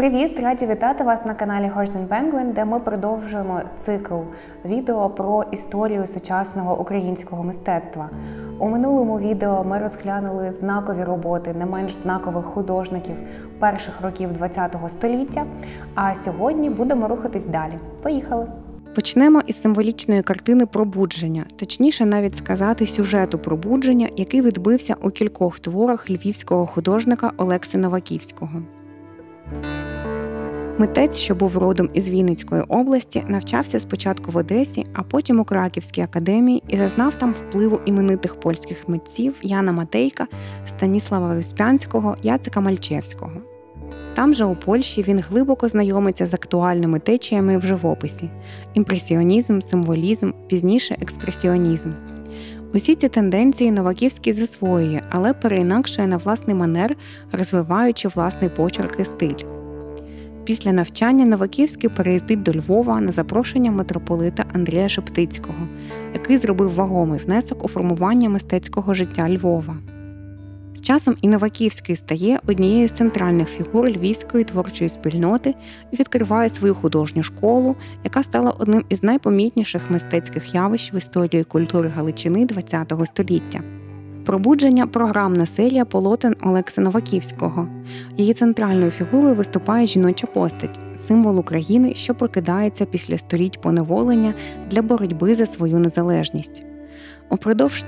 Привіт! Раді вітати вас на каналі Horse and Penguin, де ми продовжуємо цикл відео про історію сучасного українського мистецтва. У минулому відео ми розглянули знакові роботи не менш знакових художників перших років ХХ століття, а сьогодні будемо рухатись далі. Поїхали! Почнемо із символічної картини «Пробудження», точніше навіть сказати сюжету «Пробудження», який відбився у кількох творах львівського художника Олекси Новаківського. Митець, що був родом із Вінницької області, навчався спочатку в Одесі, а потім у Краківській академії і зазнав там впливу іменитих польських митців Яна Матейка, Станіслава Виспянського, Яцека Мальчевського. Там же у Польщі він глибоко знайомиться з актуальними течіями в живописі – імпресіонізм, символізм, пізніше експресіонізм. Усі ці тенденції Новаківський засвоює, але переінакшує на власний манер, розвиваючи власний почерк і стиль. Після навчання Новаківський переїздить до Львова на запрошення митрополита Андрія Шептицького, який зробив вагомий внесок у формування мистецького життя Львова. З часом і Новаківський стає однією з центральних фігур львівської творчої спільноти і відкриває свою художню школу, яка стала одним із найпомітніших мистецьких явищ в історії культури Галичини ХХ століття. «Пробудження» – програмна серія полотен Олекси Новаківського. Її центральною фігурою виступає жіноча постать – символ України, що прокидається після століть поневолення для боротьби за свою незалежність. Упродовж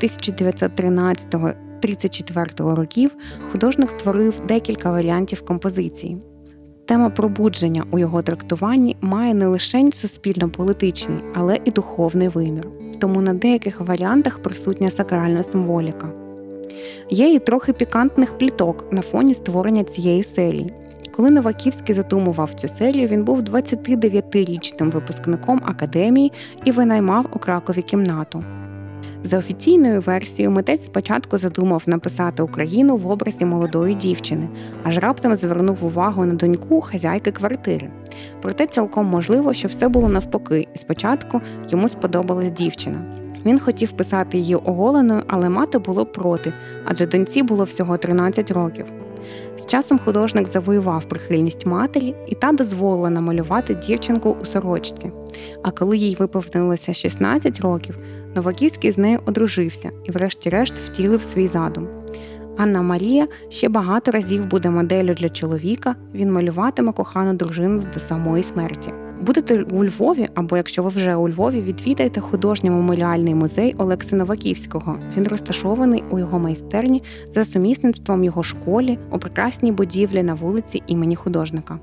1913-34 років художник створив декілька варіантів композиції. Тема пробудження у його трактуванні має не лише суспільно-політичний, але і духовний вимір. Тому на деяких варіантах присутня сакральна символіка. Є і трохи пікантних пліток на фоні створення цієї серії. Коли Новаківський задумував цю серію, він був 29-річним випускником академії і винаймав у Кракові кімнату. За офіційною версією, митець спочатку задумав написати Україну в образі молодої дівчини, аж раптом звернув увагу на доньку хазяйки квартири. Проте цілком можливо, що все було навпаки, і спочатку йому сподобалась дівчина. Він хотів писати її оголеною, але мати було проти, адже доньці було всього 13 років. З часом художник завоював прихильність матері, і та дозволила намалювати дівчинку у сорочці. А коли їй виповнилося 16 років, Новаківський з нею одружився і врешті-решт втілив свій задум. Анна Марія ще багато разів буде моделлю для чоловіка, він малюватиме кохану дружину до самої смерті. Будете у Львові, або якщо ви вже у Львові, відвідайте художньо-меморіальний музей Олекси Новаківського. Він розташований у його майстерні за сумісництвом його школі у прекрасній будівлі на вулиці імені художника.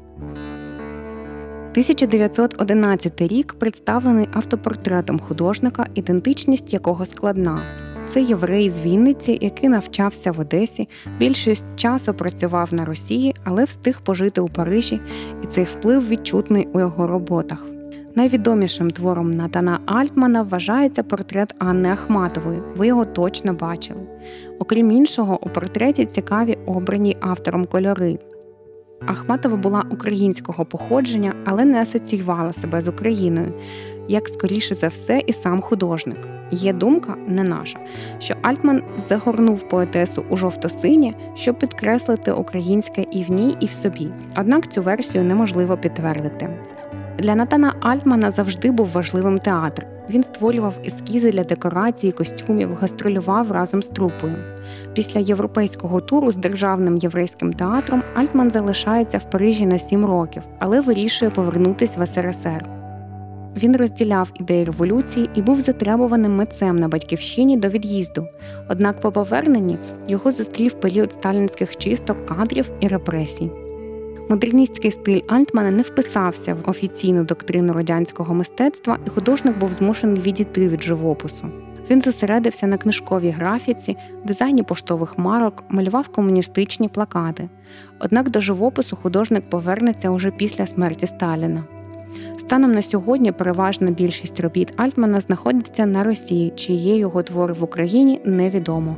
1911 рік представлений автопортретом художника, ідентичність якого складна. Це єврей з Вінниці, який навчався в Одесі, більшість часу працював на Росії, але встиг пожити у Парижі, і цей вплив відчутний у його роботах. Найвідомішим твором Натана Альтмана вважається портрет Анни Ахматової, ви його точно бачили. Окрім іншого, у портреті цікаві обрані автором кольори. Ахматова була українського походження, але не асоціювала себе з Україною, як скоріше за все і сам художник. Є думка, не наша, що Альтман загорнув поетесу у жовто-синє, щоб підкреслити українське і в ній, і в собі. Однак цю версію неможливо підтвердити. Для Натана Альтмана завжди був важливим театр. Він створював ескізи для декорацій, костюмів, гастролював разом з трупою. Після європейського туру з Державним єврейським театром Альтман залишається в Парижі на 7 років, але вирішує повернутися в СРСР. Він розділяв ідеї революції і був затребуваним митцем на батьківщині до від'їзду. Однак по поверненні його зустрів період сталінських чисток кадрів і репресій. Модерністський стиль Альтмана не вписався в офіційну доктрину радянського мистецтва, і художник був змушений відійти від живопису. Він зосередився на книжковій графіці, дизайні поштових марок, малював комуністичні плакати. Однак до живопису художник повернеться уже після смерті Сталіна. Станом на сьогодні переважна більшість робіт Альтмана знаходиться на Росії, чи є його твори в Україні, невідомо.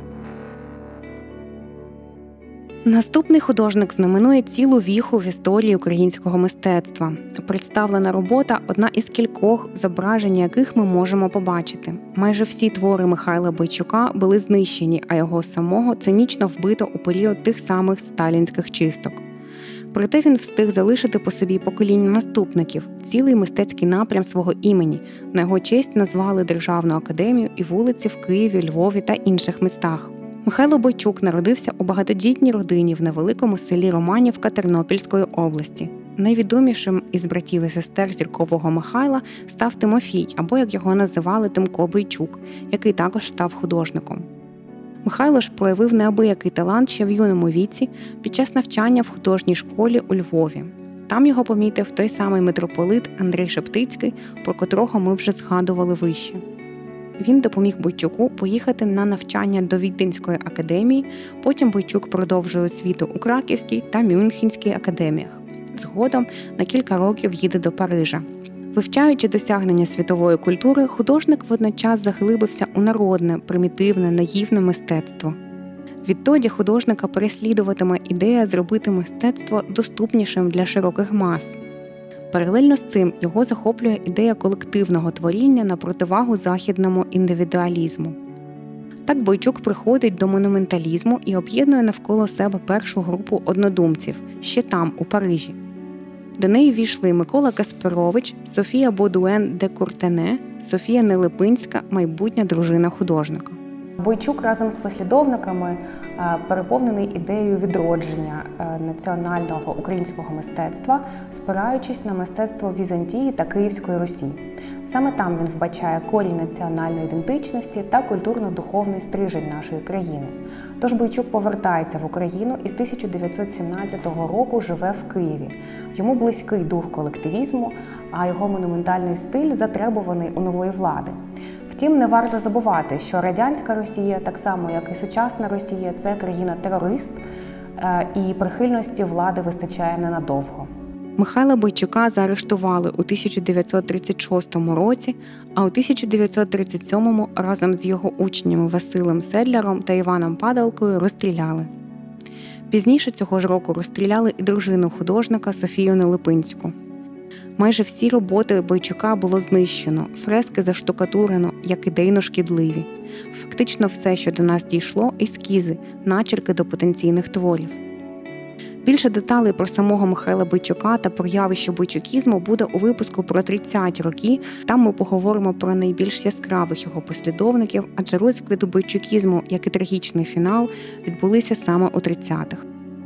Наступний художник знаменує цілу віху в історії українського мистецтва. Представлена робота – одна із кількох, зображення яких ми можемо побачити. Майже всі твори Михайла Бойчука були знищені, а його самого цинічно вбито у період тих самих сталінських чисток. Проте він встиг залишити по собі покоління наступників, цілий мистецький напрям свого імені. На його честь назвали Державну академію і вулиці в Києві, Львові та інших містах. Михайло Бойчук народився у багатодітній родині в невеликому селі Романівка Тернопільської області. Найвідомішим із братів і сестер зіркового Михайла став Тимофій, або, як його називали, Тимко Бойчук, який також став художником. Михайло ж проявив неабиякий талант ще в юному віці під час навчання в художній школі у Львові. Там його помітив той самий митрополит Андрій Шептицький, про котрого ми вже згадували вище. Він допоміг Бойчуку поїхати на навчання до Віденської академії, потім Бойчук продовжує освіту у Краківській та Мюнхенській академіях. Згодом на кілька років їде до Парижа. Вивчаючи досягнення світової культури, художник водночас заглибився у народне, примітивне, наївне мистецтво. Відтоді художника переслідуватиме ідея зробити мистецтво доступнішим для широких мас. Паралельно з цим його захоплює ідея колективного творіння на противагу західному індивідуалізму. Так Бойчук приходить до монументалізму і об'єднує навколо себе першу групу однодумців, ще там, у Парижі. До неї ввійшли Микола Касперович, Софія Бодуен де Куртене, Софія Нелипинська, майбутня дружина художника. Бойчук разом з послідовниками переповнений ідеєю відродження національного українського мистецтва, спираючись на мистецтво Візантії та Київської Русі. Саме там він вбачає корінь національної ідентичності та культурно-духовний стрижень нашої країни. Тож Бойчук повертається в Україну і з 1917 року живе в Києві. Йому близький дух колективізму, а його монументальний стиль затребуваний у нової влади. Втім, не варто забувати, що радянська Росія, так само як і сучасна Росія, це країна-терорист, і прихильності влади вистачає ненадовго. Михайла Бойчука заарештували у 1936 році, а у 1937 разом з його учнями Василем Седляром та Іваном Падалкою розстріляли. Пізніше цього ж року розстріляли і дружину художника Софію Нелипинську. Майже всі роботи Бойчука було знищено, фрески заштукатурено, як ідейно шкідливі. Фактично все, що до нас дійшло – ескізи, начерки до потенційних творів. Більше деталей про самого Михайла Бойчука та про явище бойчукізму буде у випуску про 30 роки. Там ми поговоримо про найбільш яскравих його послідовників, адже розквіт бойчукізму, як і трагічний фінал, відбулися саме у 30-х.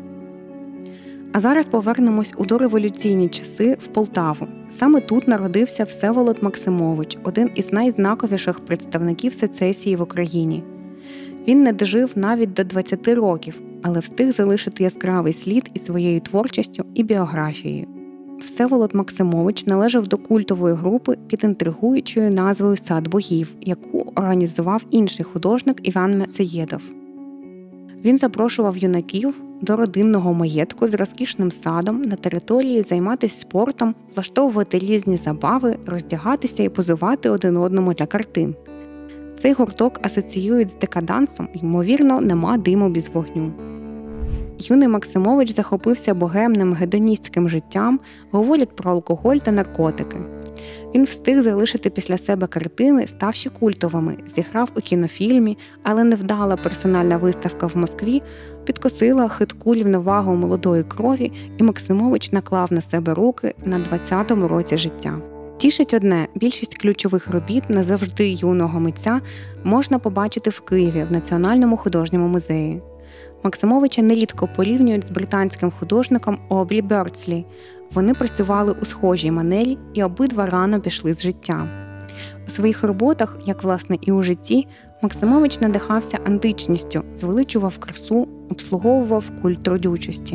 А зараз повернемось у дореволюційні часи в Полтаву. Саме тут народився Всеволод Максимович, один із найзнаковіших представників сецесії в Україні. Він не дожив навіть до 20 років, але встиг залишити яскравий слід із своєю творчістю і біографією. Всеволод Максимович належав до культової групи під інтригуючою назвою «Сад богів», яку організував інший художник Іван Мецоєдов. Він запрошував юнаків до родинного маєтку з розкішним садом на території займатися спортом, влаштовувати різні забави, роздягатися і позувати один одному для картин. Цей гурток асоціюють з декадансом, ймовірно, нема диму без вогню. Юний Максимович захопився богемним гедоністським життям, говорять про алкоголь та наркотики. Він встиг залишити після себе картини, ставши культовими, зіграв у кінофільмі, але невдала персональна виставка в Москві підкосила хитку рівновагу молодої крові, і Максимович наклав на себе руки на 20-му році життя. Тішить одне – більшість ключових робіт назавжди юного митця можна побачити в Києві в Національному художньому музеї. Максимовича нерідко порівнюють з британським художником Обрі Бёрдслі. Вони працювали у схожій манері і обидва рано пішли з життя. У своїх роботах, як власне і у житті, Максимович надихався античністю, звеличував красу, обслуговував культ родючості.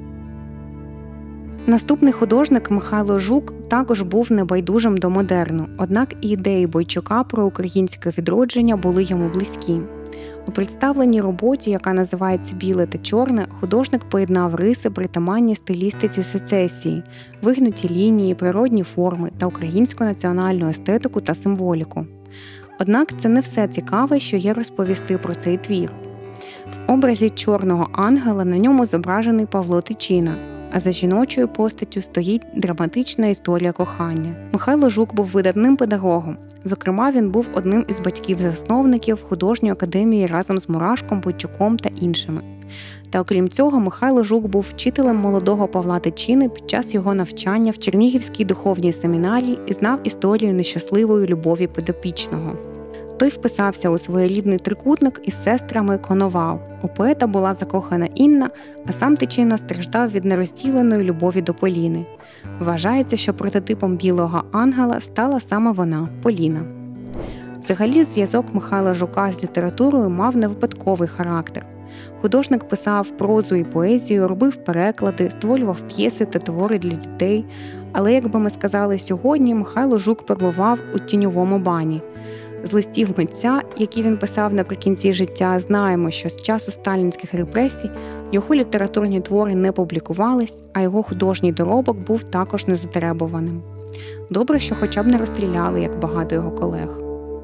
Наступний художник Михайло Жук також був небайдужим до модерну, однак і ідеї Бойчука про українське відродження були йому близькі. У представленій роботі, яка називається «Біле та чорне», художник поєднав риси, притаманні стилістиці сецесії, вигнуті лінії, природні форми та українську національну естетику та символіку. Однак це не все цікаве, що є розповісти про цей твір. В образі чорного ангела на ньому зображений Павло Тичина, а за жіночою постаттю стоїть драматична історія кохання. Михайло Жук був видатним педагогом. Зокрема, він був одним із батьків-засновників художньої академії разом з Мурашком, Бойчуком та іншими. Та окрім цього, Михайло Жук був вчителем молодого Павла Тичини під час його навчання в Чернігівській духовній семінарії і знав історію нещасливої любові підопічного. Той вписався у своєрідний трикутник із сестрами Коновал. У поета була закохана Інна, а сам Тичина страждав від нерозділеної любові до Поліни. Вважається, що прототипом білого ангела стала саме вона, Поліна. Взагалі, зв'язок Михайла Жука з літературою мав невипадковий характер. Художник писав прозу і поезію, робив переклади, створював п'єси та твори для дітей. Але, як би ми сказали сьогодні, Михайло Жук перебував у тіньовому бані. З листів митця, які він писав наприкінці життя, знаємо, що з часу сталінських репресій його літературні твори не публікувались, а його художній доробок був також незатребуваним. Добре, що хоча б не розстріляли, як багато його колег.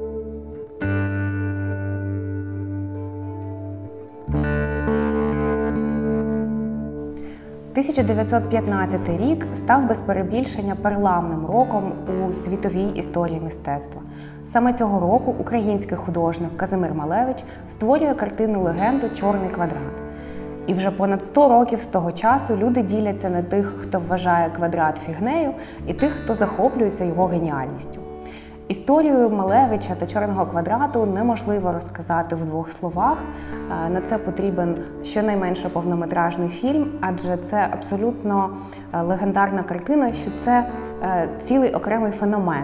– 1915 рік став без перебільшення переламним роком у світовій історії мистецтва. Саме цього року український художник Казимир Малевич створює картину-легенду «Чорний квадрат». І вже понад 100 років з того часу люди діляться на тих, хто вважає квадрат фігнею, і тих, хто захоплюється його геніальністю. Історію Малевича та «Чорного квадрату» неможливо розказати в двох словах. На це потрібен щонайменше повнометражний фільм, адже це абсолютно легендарна картина, що це цілий окремий феномен.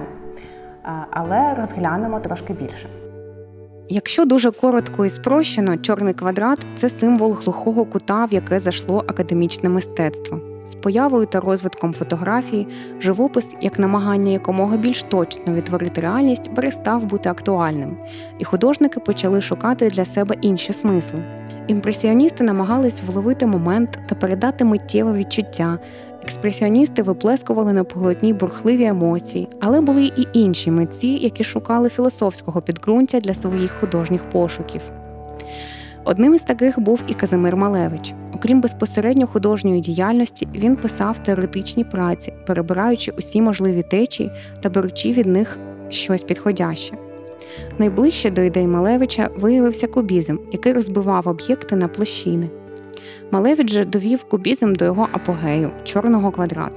Але розглянемо трошки більше. Якщо дуже коротко і спрощено, «Чорний квадрат» – це символ глухого кута, в яке зайшло академічне мистецтво. З появою та розвитком фотографії, живопис, як намагання якомога більш точно відтворити реальність, перестав бути актуальним, і художники почали шукати для себе інші смисли. Імпресіоністи намагались вловити момент та передати миттєве відчуття, експресіоністи виплескували на полотні бурхливі емоції, але були і інші митці, які шукали філософського підґрунтя для своїх художніх пошуків. Одним із таких був і Казимир Малевич. Окрім безпосередньо художньої діяльності, він писав теоретичні праці, перебираючи усі можливі течії та беручи від них щось підходяще. Найближче до ідей Малевича виявився кубізм, який розбивав об'єкти на площини. Малевич же довів кубізм до його апогею – «Чорного квадрату».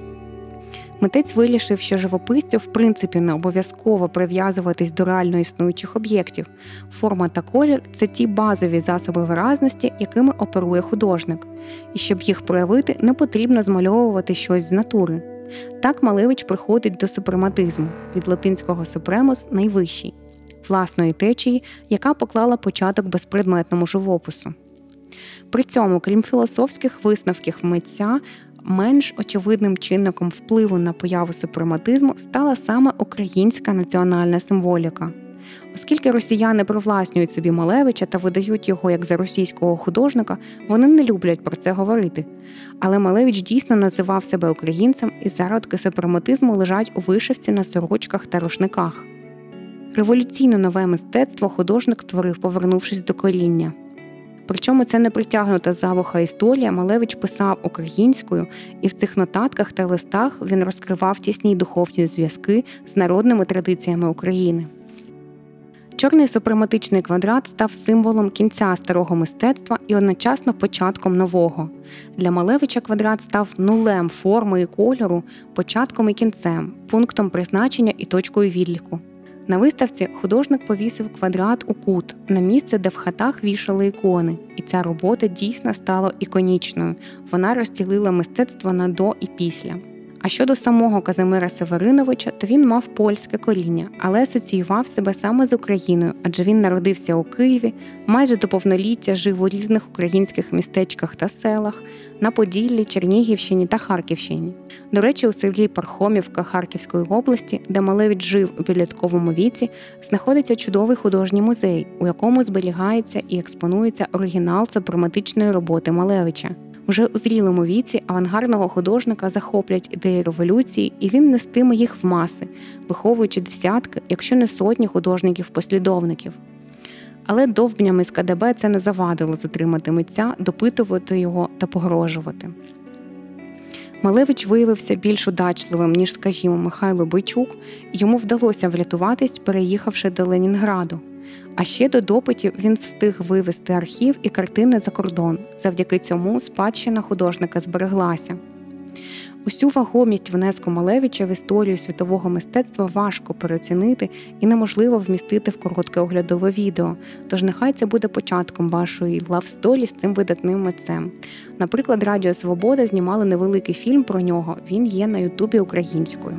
Митець вирішив, що живописцю в принципі не обов'язково прив'язуватись до реально існуючих об'єктів. Форма та колір – це ті базові засоби виразності, якими оперує художник. І щоб їх проявити, не потрібно змальовувати щось з натури. Так Малевич приходить до супрематизму, від латинського «supremus» – найвищий, власної течії, яка поклала початок безпредметному живопису. При цьому, крім філософських висновків митця, менш очевидним чинником впливу на появу супрематизму стала саме українська національна символіка. Оскільки росіяни привласнюють собі Малевича та видають його як за російського художника, вони не люблять про це говорити. Але Малевич дійсно називав себе українцем, і зародки супрематизму лежать у вишивці на сорочках та рушниках. Революційно нове мистецтво художник творив, повернувшись до коріння. Причому це не притягнута за вуха історія, Малевич писав українською, і в цих нотатках та листах він розкривав тісні духовні зв'язки з народними традиціями України. Чорний супрематичний квадрат став символом кінця старого мистецтва і одночасно початком нового. Для Малевича квадрат став нулем форми і кольору, початком і кінцем, пунктом призначення і точкою відліку. На виставці художник повісив квадрат у кут, на місце, де в хатах вішали ікони. І ця робота дійсно стала іконічною. Вона розділила мистецтво на до і після. А щодо самого Казимира Севериновича, то він мав польське коріння, але асоціював себе саме з Україною, адже він народився у Києві, майже до повноліття жив у різних українських містечках та селах, на Поділлі, Чернігівщині та Харківщині. До речі, у селі Пархомівка Харківської області, де Малевич жив у підлітковому віці, знаходиться чудовий художній музей, у якому зберігається і експонується оригінал супрематичної роботи Малевича. Уже у зрілому віці авангардного художника захоплять ідеї революції, і він нестиме їх в маси, виховуючи десятки, якщо не сотні художників-послідовників. Але довбнями з КДБ це не завадило затримати митця, допитувати його та погрожувати. Малевич виявився більш удачливим, ніж, скажімо, Михайло Бойчук, і йому вдалося врятуватись, переїхавши до Ленінграду. А ще до допитів він встиг вивезти архів і картини за кордон. Завдяки цьому спадщина художника збереглася. Усю вагомість внеску Малевича в історію світового мистецтва важко переоцінити і неможливо вмістити в коротке оглядове відео, тож нехай це буде початком вашої лавсторі з цим видатним митцем. Наприклад, Радіо Свобода знімали невеликий фільм про нього, він є на Ютубі українською.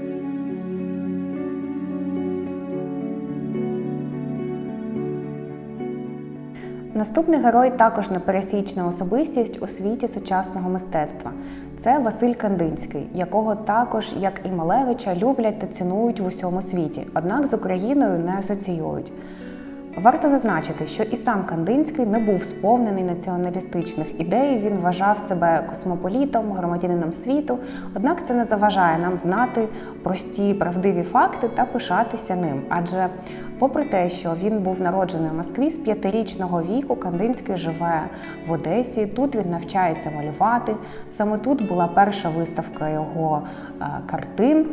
Наступний герой також непересічна особистість у світі сучасного мистецтва. Це Василь Кандинський, якого також, як і Малевича, люблять та цінують в усьому світі, однак з Україною не асоціюють. Варто зазначити, що і сам Кандинський не був сповнений націоналістичних ідей, він вважав себе космополітом, громадянином світу, однак це не заважає нам знати прості, правдиві факти та пишатися ним. Адже попри те, що він був народжений у Москві, з 5-річного віку Кандинський живе в Одесі, тут він навчається малювати, саме тут була перша виставка його картин.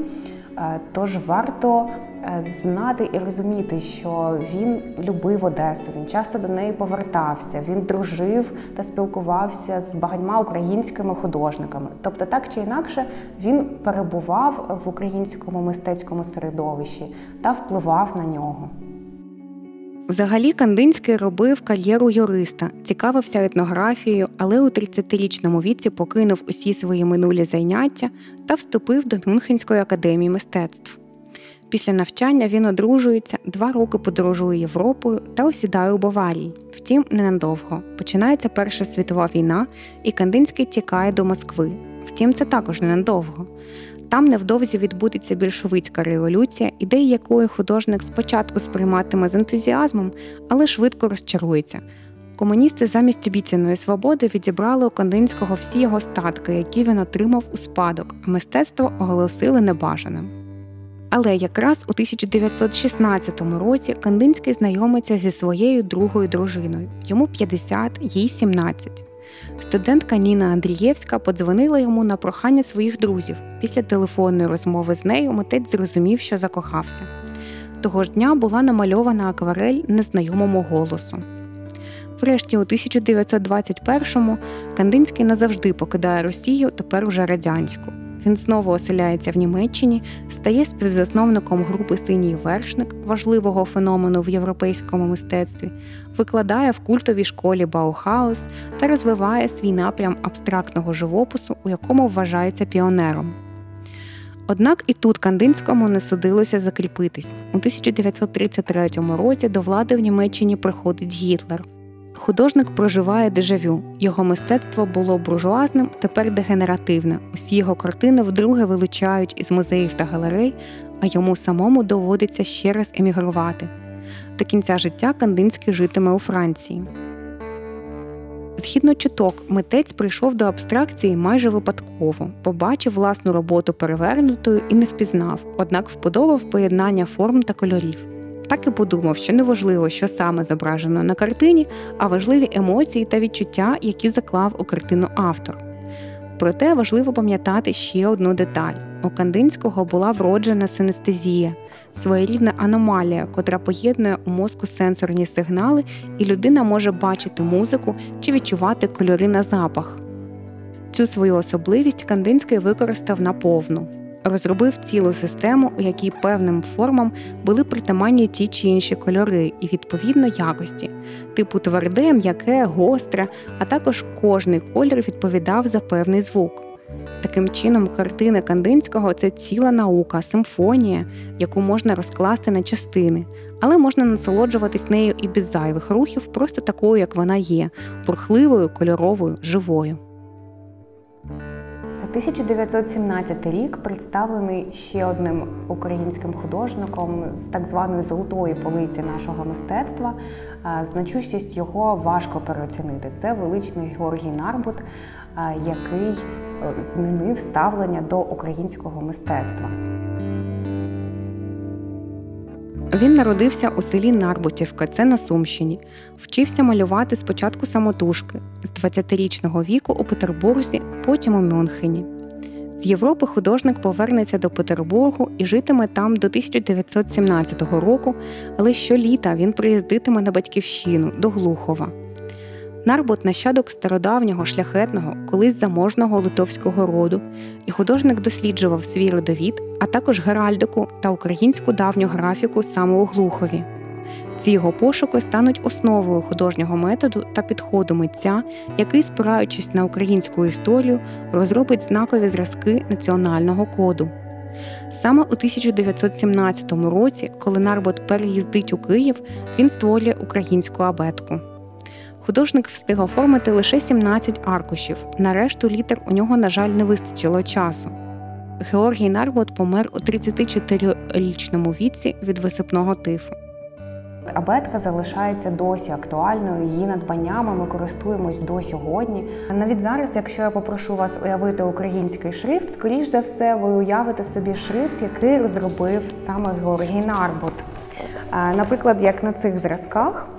Тож варто знати і розуміти, що він любив Одесу, він часто до неї повертався, він дружив та спілкувався з багатьма українськими художниками. Тобто так чи інакше він перебував в українському мистецькому середовищі та впливав на нього. Взагалі Кандинський робив кар'єру юриста, цікавився етнографією, але у 30-річному віці покинув усі свої минулі заняття та вступив до Мюнхенської академії мистецтв. Після навчання він одружується, 2 роки подорожує Європою та осідає у Баварії. Втім, ненадовго. Починається Перша світова війна, і Кандинський тікає до Москви. Втім, це також ненадовго. Там невдовзі відбудеться більшовицька революція, ідеї якої художник спочатку сприйматиме з ентузіазмом, але швидко розчарується. Комуністи замість обіцяної свободи відібрали у Кандинського всі його статки, які він отримав у спадок, а мистецтво оголосили небажаним. Але якраз у 1916 році Кандинський знайомиться зі своєю другою дружиною. Йому 50, їй 17. Студентка Ніна Андрієвська подзвонила йому на прохання своїх друзів. Після телефонної розмови з нею митець зрозумів, що закохався. Того ж дня була намальована акварель незнайомому голосу. Врешті у 1921-му Кандинський назавжди покидає Росію, тепер уже радянську. Він знову оселяється в Німеччині, стає співзасновником групи «Синій вершник», важливого феномену в європейському мистецтві, викладає в культовій школі Баухаус та розвиває свій напрям абстрактного живопису, у якому вважається піонером. Однак і тут Кандинському не судилося закріпитись. У 1933 році до влади в Німеччині приходить Гітлер. Художник проживає дежавю. Його мистецтво було буржуазним, тепер дегенеративне. Усі його картини вдруге вилучають із музеїв та галерей, а йому самому доводиться ще раз емігрувати. До кінця життя Кандинський житиме у Франції. Згідно чуток, митець прийшов до абстракції майже випадково, побачив власну роботу перевернутою і не впізнав, однак вподобав поєднання форм та кольорів. Так і подумав, що не важливо, що саме зображено на картині, а важливі емоції та відчуття, які заклав у картину автор. Проте важливо пам'ятати ще одну деталь. У Кандинського була вроджена синестезія – своєрідна аномалія, котра поєднує у мозку сенсорні сигнали, і людина може бачити музику чи відчувати кольори на запах. Цю свою особливість Кандинський використав наповну. Розробив цілу систему, у якій певним формам були притаманні ті чи інші кольори і, відповідно, якості, типу тверде, м'яке, гостре, а також кожний колір відповідав за певний звук. Таким чином, картини Кандинського – це ціла наука, симфонія, яку можна розкласти на частини, але можна насолоджуватись нею і без зайвих рухів, просто такою, як вона є – бурхливою, кольоровою, живою. 1917 рік представлений ще одним українським художником з так званої золотої полиці нашого мистецтва. Значущість його важко переоцінити. Це величний Георгій Нарбут, який змінив ставлення до українського мистецтва. Він народився у селі Нарбутівка, це на Сумщині. Вчився малювати спочатку самотужки, з 20-річного віку у Петербурзі, потім у Мюнхені. З Європи художник повернеться до Петербургу і житиме там до 1917 року, але щоліта він приїздитиме на батьківщину, до Глухова. Нарбут – нащадок стародавнього, шляхетного, колись заможного литовського роду, і художник досліджував свій родовід, а також геральдику та українську давню графіку саме у Глухові. Ці його пошуки стануть основою художнього методу та підходу митця, який, спираючись на українську історію, розробить знакові зразки національного коду. Саме у 1917 році, коли Нарбут переїздить у Київ, він створює українську абетку. Художник встиг оформити лише 17 аркушів, на решту літер у нього, на жаль, не вистачило часу. Георгій Нарбут помер у 34-річному віці від висипного тифу. Абетка залишається досі актуальною, її надбаннями ми користуємось до сьогодні. Навіть зараз, якщо я попрошу вас уявити український шрифт, скоріш за все ви уявите собі шрифт, який розробив саме Георгій Нарбут. Наприклад, як на цих зразках,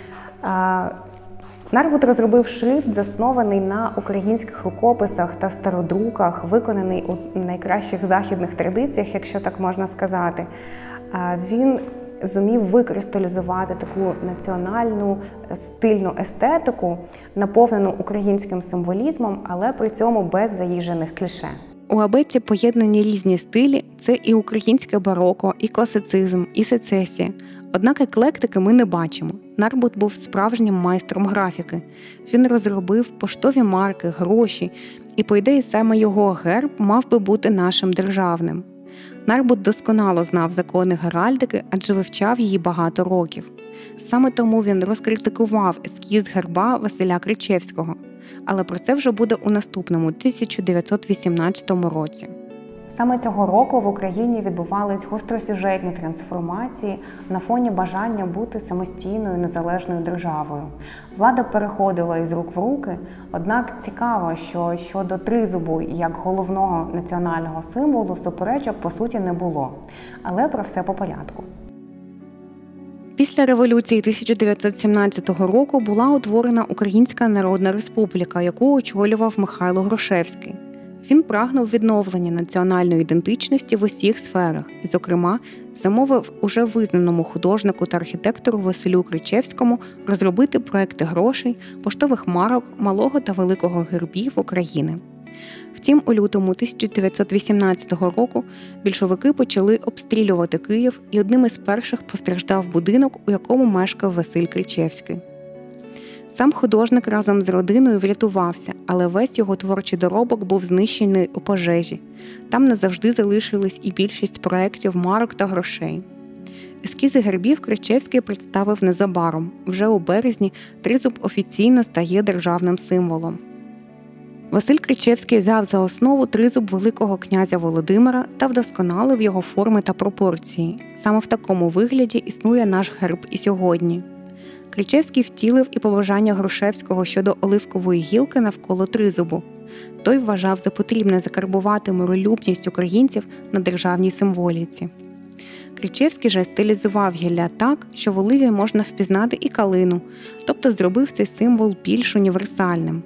Нарбут розробив шрифт, заснований на українських рукописах та стародруках, виконаний у найкращих західних традиціях, якщо так можна сказати. Він зумів викристалізувати таку національну стильну естетику, наповнену українським символізмом, але при цьому без заїжджених кліше. У абетці поєднані різні стилі – це і українське бароко, і класицизм, і сецесія. Однак еклектики ми не бачимо. Нарбут був справжнім майстром графіки. Він розробив поштові марки, гроші, і, по ідеї, саме його герб мав би бути нашим державним. Нарбут досконало знав закони геральдики, адже вивчав її багато років. Саме тому він розкритикував ескіз герба Василя Кричевського. Але про це вже буде у наступному, 1918 році. Саме цього року в Україні відбувались гостросюжетні трансформації на фоні бажання бути самостійною незалежною державою. Влада переходила із рук в руки, однак цікаво, що щодо тризубу як головного національного символу суперечок по суті не було. Але про все по порядку. Після революції 1917 року була утворена Українська Народна Республіка, яку очолював Михайло Грушевський. Він прагнув відновлення національної ідентичності в усіх сферах і, зокрема, замовив уже визнаному художнику та архітектору Василю Кричевському розробити проекти грошей, поштових марок, малого та великого гербів України. Втім, у лютому 1918 року більшовики почали обстрілювати Київ, і одним із перших постраждав будинок, у якому мешкав Василь Кричевський. Сам художник разом з родиною врятувався, але весь його творчий доробок був знищений у пожежі. Там назавжди залишились і більшість проєктів марок та грошей. Ескізи гербів Кричевський представив незабаром. Вже у березні тризуб офіційно стає державним символом. Василь Кричевський взяв за основу тризуб Великого князя Володимира та вдосконалив його форми та пропорції. Саме в такому вигляді існує наш герб і сьогодні. Кричевський втілив і побажання Грушевського щодо оливкової гілки навколо тризубу. Той вважав за потрібне закарбувати миролюбність українців на державній символіці. Кричевський же стилізував гілля так, що в оливі можна впізнати і калину, тобто зробив цей символ більш універсальним.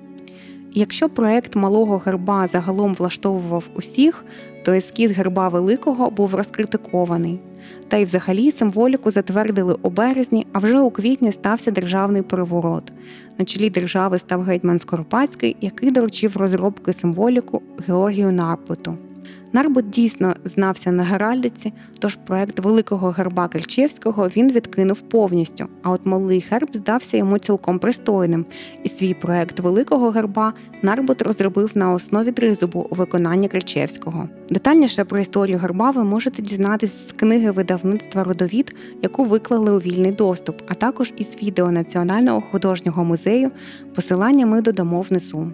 І якщо проєкт малого герба загалом влаштовував усіх, то ескіз герба великого був розкритикований. Та й взагалі символіку затвердили у березні, а вже у квітні стався державний переворот. На чолі держави став гетьман Скоропадський, який доручив розробки символіку Георгію Нарбуту. Нарбут дійсно знався на геральдиці, тож проєкт великого герба Кричевського він відкинув повністю, а от малий герб здався йому цілком пристойним, і свій проєкт великого герба Нарбут розробив на основі тризубу у виконанні Кричевського. Детальніше про історію герба ви можете дізнатись з книги видавництва «Родовід», яку виклали у вільний доступ, а також із відео Національного художнього музею, посилання ми додамо внизу.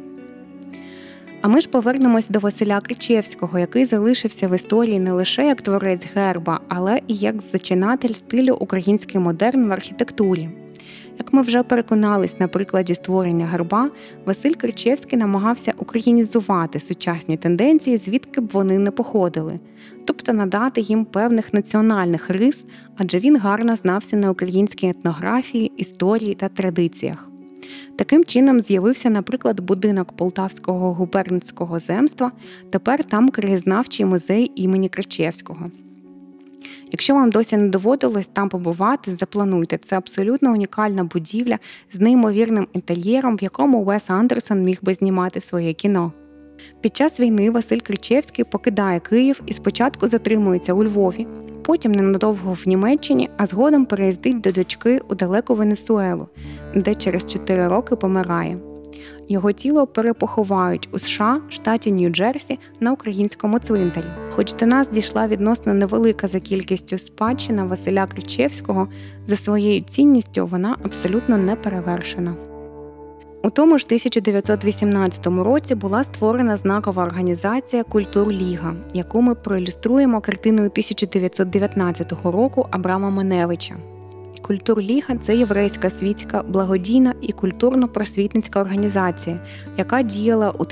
А ми ж повернемось до Василя Кричевського, який залишився в історії не лише як творець герба, але і як зачинатель стилю український модерн в архітектурі. Як ми вже переконались на прикладі створення герба, Василь Кричевський намагався українізувати сучасні тенденції, звідки б вони не походили, тобто надати їм певних національних рис, адже він гарно знався на українській етнографії, історії та традиціях. Таким чином з'явився, наприклад, будинок Полтавського губернського земства, тепер там краєзнавчий музей імені Кричевського. Якщо вам досі не доводилось там побувати, заплануйте. Це абсолютно унікальна будівля з неймовірним інтер'єром, в якому Уес Андерсон міг би знімати своє кіно. Під час війни Василь Кричевський покидає Київ і спочатку затримується у Львові, потім ненадовго в Німеччині, а згодом переїздить до дочки у далеку Венесуелу, де через 4 роки помирає. Його тіло перепоховають у США, штаті Нью-Джерсі, на українському цвинтарі. Хоч до нас дійшла відносно невелика за кількістю спадщина Василя Кричевського, за своєю цінністю вона абсолютно не перевершена. У тому ж 1918 році була створена знакова організація «Культурліга», яку ми проілюструємо картиною 1919 року Абрама Маневича. Культурліга – це єврейська світська, благодійна і культурно-просвітницька організація, яка діяла у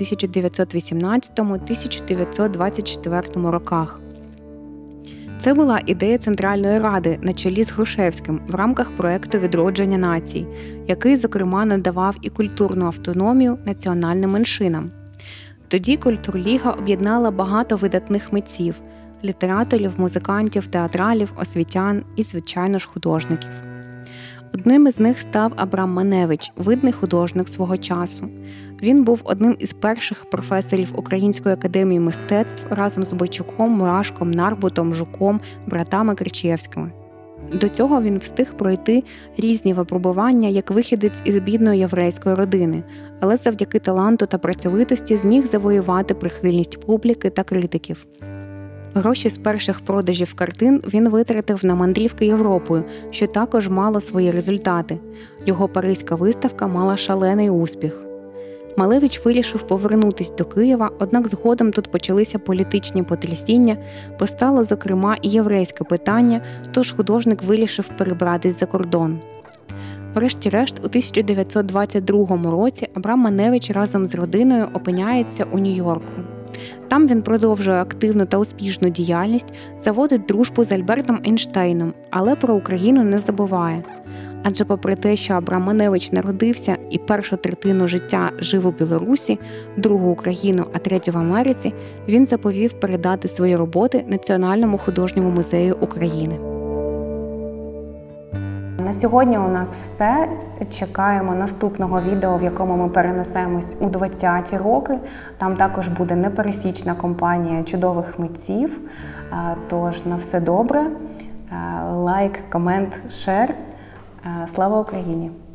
1918-1924 роках. Це була ідея Центральної Ради на чолі з Грушевським в рамках проєкту «Відродження націй», який, зокрема, надавав і культурну автономію національним меншинам. Тоді Культурліга об'єднала багато видатних митців – літераторів, музикантів, театралів, освітян і, звичайно ж, художників. Одним із них став Абрам Маневич, видний художник свого часу. Він був одним із перших професорів Української академії мистецтв разом з Бойчуком, Мурашком, Нарбутом, Жуком, братами Кричевськими. До цього він встиг пройти різні випробування як вихідець із бідної єврейської родини, але завдяки таланту та працьовитості зміг завоювати прихильність публіки та критиків. Гроші з перших продажів картин він витратив на мандрівки Європою, що також мало свої результати. Його паризька виставка мала шалений успіх. Малевич вирішив повернутися до Києва, однак згодом тут почалися політичні потрясіння, постало, зокрема, і єврейське питання, тож художник вирішив перебратись за кордон. Врешті-решт, у 1922 році Абрам Маневич разом з родиною опиняється у Нью-Йорку. Там він продовжує активну та успішну діяльність, заводить дружбу з Альбертом Ейнштейном, але про Україну не забуває. Адже попри те, що Абрам Маневич народився і першу третину життя жив у Білорусі, другу – Україну, а третю – в Америці, він заповів передати свої роботи Національному художньому музею України. На сьогодні у нас все. Чекаємо наступного відео, в якому ми перенесемось у 20-ті роки. Там також буде непересічна компанія чудових митців. Тож на все добре. Лайк, комент, шер. Слава Україні!